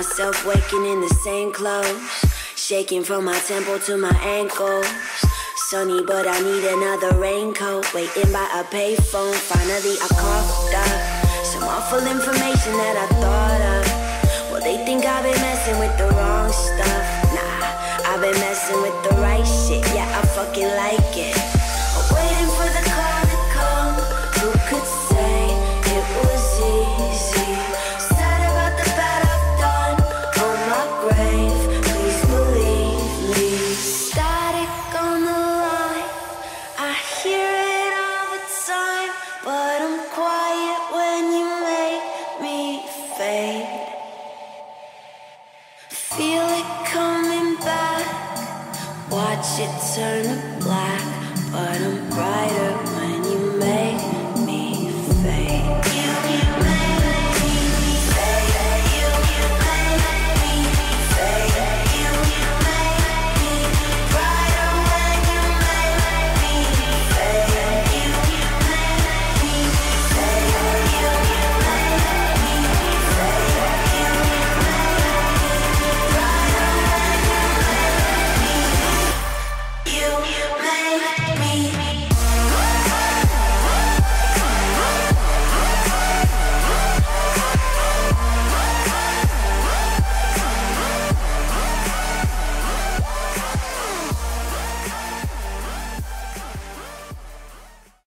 myself waking in the same clothes, shaking from my temple to my ankles. Sunny, but I need another raincoat. Waiting by a payphone, finally I coughed up some awful information that I thought of. Well, they think I've been messing with the wrong stuff. Nah, I've been messing with the right shit. Yeah, I fucking like it. I'm waiting for the call to come. Who could say it was easy? Sad about the bad I've done on my grave. Please believe me. Static on the line, I hear it all the time, but I'm quiet when you make me fade. Feel it coming back, watch it turn to black, but I'm brighter when you make